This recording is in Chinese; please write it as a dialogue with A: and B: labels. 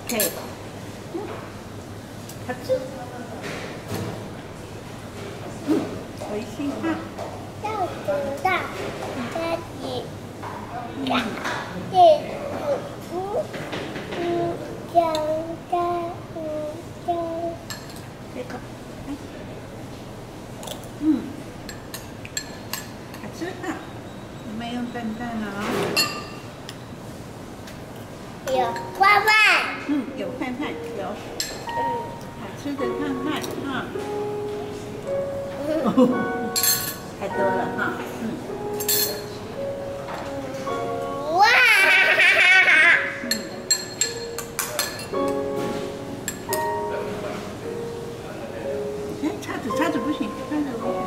A: 可以。好吃。微信哈。
B: 要知道自己长
A: 这个，好吃啊！我们用蛋蛋了
B: 有饭饭，
A: 有饭饭，有，好吃的饭饭哈，太多了哈，
B: 哇！
A: 哎，叉子不行，叉子不行。